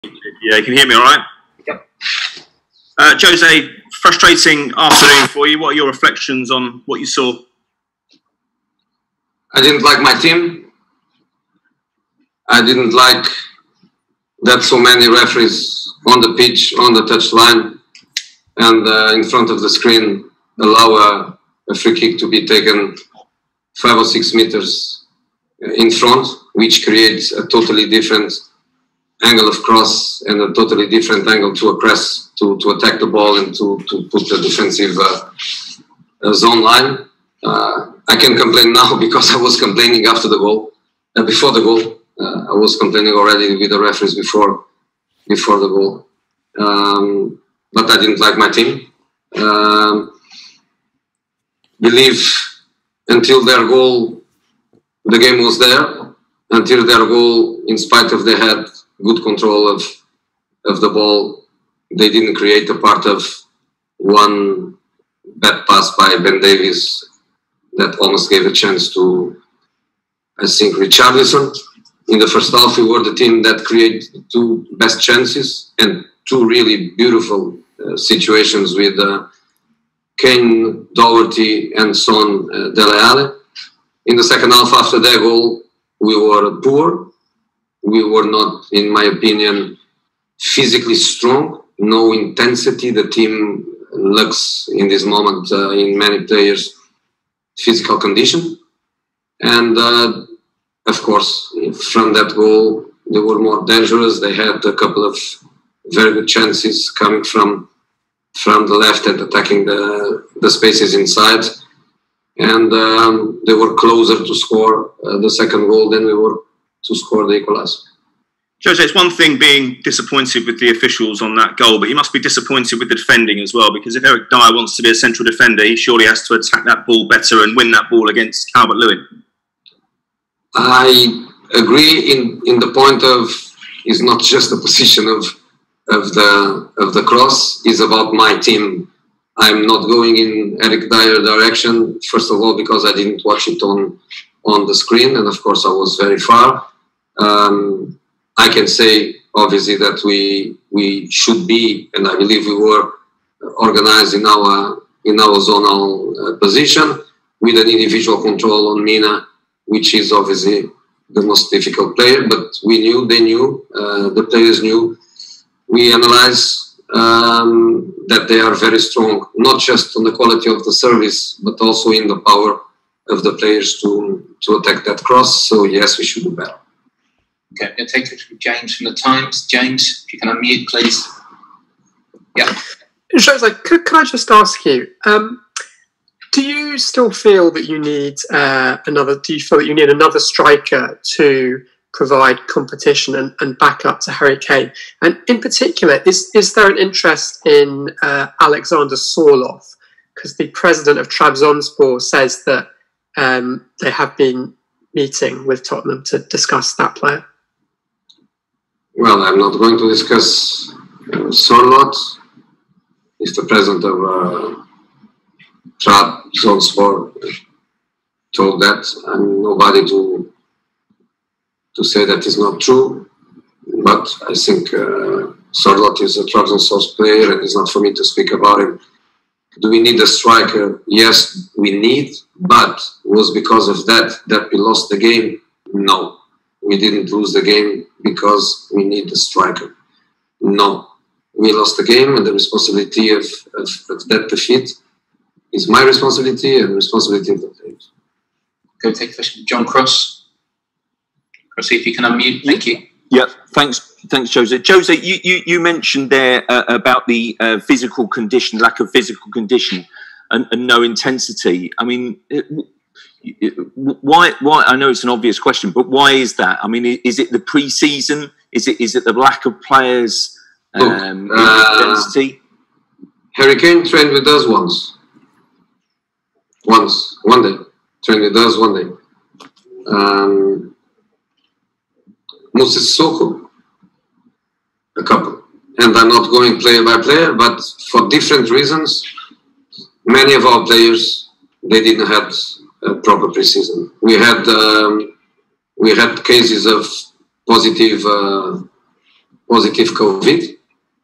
Yeah, you can hear me all right? Yep. Jose, frustrating afternoon for you. What are your reflections on what you saw? I didn't like my team. I didn't like that so many referees on the pitch, on the touchline, and in front of the screen allow a free kick to be taken 5 or 6 meters in front, which creates a totally different angle of cross and a totally different angle to a press, to attack the ball and to put the defensive zone line. I can complain now because I was complaining after the goal, before the goal. I was complaining already with the referees before the goal. But I didn't like my team. Believe until their goal, the game was there. Until their goal, in spite of they had good control of the ball, they didn't create a part of one bad pass by Ben Davies that almost gave a chance to, I think, Richarlison. In the first half, we were the team that created 2 best chances and 2 really beautiful situations with Kane, Doherty and Son Dele Alli. In the second half, after their goal, we were poor. We were not, in my opinion, physically strong. No intensity. The team lacks in this moment in many players physical condition. And of course, from that goal, they were more dangerous. They had a couple of very good chances coming from the left and attacking the spaces inside. And they were closer to score the second goal than we were to score the equalizer. Jose, it's one thing being disappointed with the officials on that goal, but you must be disappointed with the defending as well, because if Eric Dyer wants to be a central defender, he surely has to attack that ball better and win that ball against Calvert-Lewin. I agree in the point of it's not just the position of the cross, it's about my team. I'm not going in Eric Dyer direction, first of all, because I didn't watch it on the screen, and of course I was very far. I can say, obviously, that we should be, and I believe we were, organized in our zonal position with an individual control on Mina, which is obviously the most difficult player. But we knew, they knew, the players knew. We analyzed that they are very strong, not just on the quality of the service, but also in the power of the players to attack that cross. So yes, we should do better. Okay, I'm going to take it from James from the Times. James, if you can unmute, please. Yeah. Jose, can I just ask you, do you still feel that you need another striker to provide competition and backup to Harry Kane? And in particular, is there an interest in Alexander Sorloth? Because the president of Trabzonspor says that they have been meeting with Tottenham to discuss that player. Well, I'm not going to discuss Sorloth. He's the president of Trabzonspor. Told that. I'm nobody to say that is not true. But I think Sorloth is a Trabzonspor player, and it's not for me to speak about him. Do we need a striker? Yes, we need. But was because of that we lost the game? No. We didn't lose the game because we need a striker. No. We lost the game, and the responsibility of that defeat is my responsibility and the responsibility of the players. Go take a question from John Cross. Cross, if you can unmute. Thank you. Yeah, thanks, Jose. Jose, you mentioned there about the physical condition, lack of physical condition, and no intensity. I mean, why? I know it's an obvious question, but why is that? I mean, is it the pre-season? Is it the lack of players? Intensity? Harry Kane trained with us one day. Trained with us one day. Moses Sissoko, a couple. And I'm not going player by player, but for different reasons, many of our players, they didn't have a proper preseason. We had cases of positive positive COVID.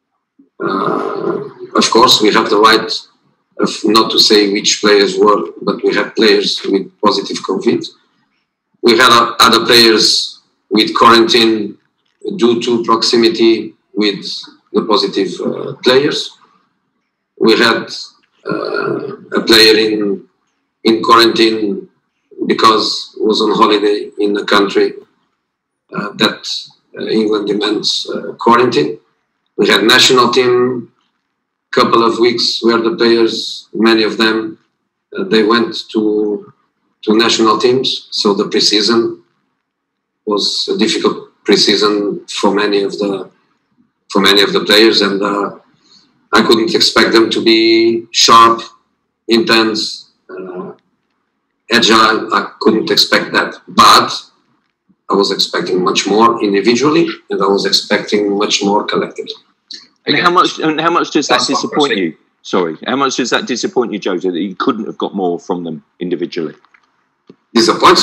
Of course, we have the right of not to say which players were, but we had players with positive COVID. We had other players with quarantine due to proximity with the positive players. We had a player in quarantine because he was on holiday in a country that England demands quarantine. We had national team couple of weeks where the players, many of them, they went to national teams. So the preseason was a difficult preseason for many of the players, and I couldn't expect them to be sharp, intense, agile. I couldn't expect that, but I was expecting much more individually, and I was expecting much more collectively. And how much does that disappoint you? Sorry, how much does that disappoint you, Jose, that you couldn't have got more from them individually? Disappoint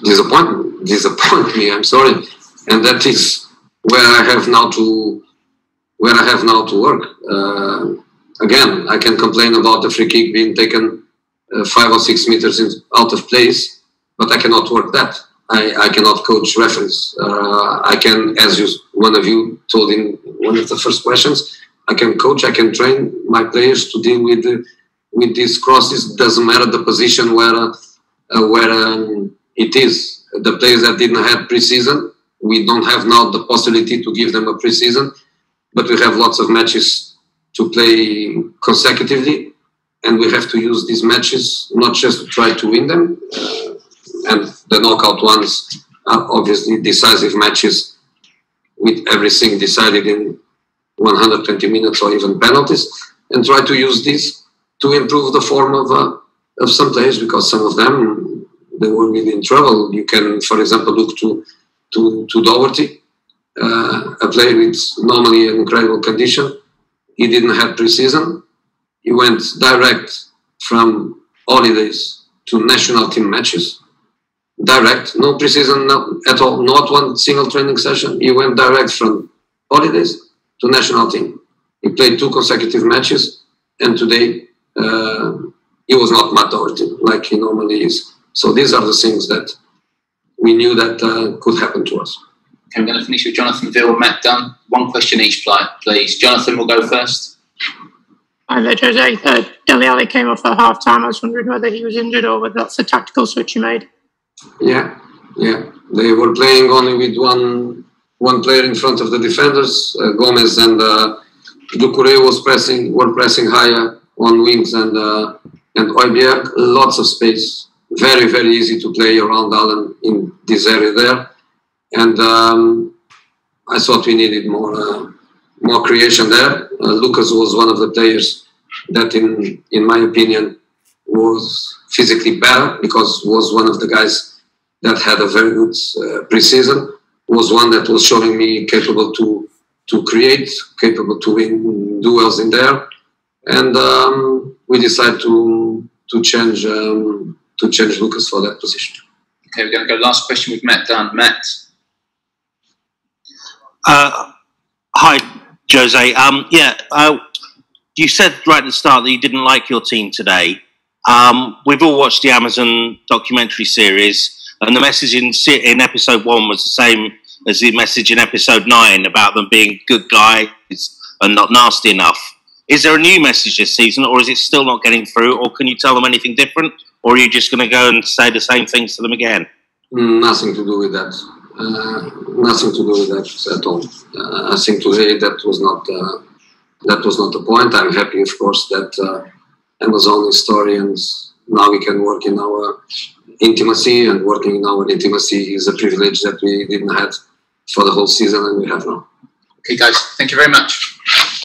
me. I'm sorry, and that is where I have now to work. Again, I can complain about the free kick being taken 5 or 6 meters out of place, but I cannot work that. I cannot coach referees. I can, as one of you told in one of the first questions, I can coach, I can train my players to deal with these crosses. Doesn't matter the position where it is. The players that didn't have preseason, we don't have now the possibility to give them a preseason, but we have lots of matches to play consecutively, and we have to use these matches not just to try to win them. And the knockout ones are obviously decisive matches with everything decided in 120 minutes or even penalties, and try to use this to improve the form of some players, because some of them, they were really in trouble. You can, for example, look to Doherty, a player with normally an incredible condition. He didn't have preseason. He went direct from holidays to national team matches. Direct, no preseason at all, not one single training session. He went direct from holidays to national team. He played 2 consecutive matches, and today he was not Matt Doherty like he normally is. So these are the things that we knew that could happen to us. Okay, I'm going to finish with Jonathan Veal and Matt Dunn. 1 question each, please. Jonathan will go first. Hi there, Jose. Dele Alli came off at half-time. I was wondering whether he was injured or whether that's a tactical switch you made. Yeah. They were playing only with one player in front of the defenders. Gomez and Doucouré were pressing higher on wings, and Højbjerg, lots of space. Very, very easy to play around Allen in this area there. And I thought we needed more creation there. Lucas was one of the players that, in my opinion, was physically better, because was one of the guys that had a very good preseason, was one that was showing me capable to create, capable to win duels in there, and we decided to change Lucas for that position. Okay, we're going to go last question with Matt Dunn. Matt. Hi, Jose. You said right at the start that you didn't like your team today. We've all watched the Amazon documentary series, and the message in episode 1 was the same as the message in episode 9 about them being good guys and not nasty enough. Is there a new message this season, or is it still not getting through, or can you tell them anything different, or are you just going to go and say the same things to them again? Nothing to do with that. Nothing to do with that at all. I think today that was not the point. I'm happy, of course, that Amazon is story, and now we can work in our intimacy, and working in our intimacy is a privilege that we didn't have for the whole season, and we have now. Okay, guys, thank you very much.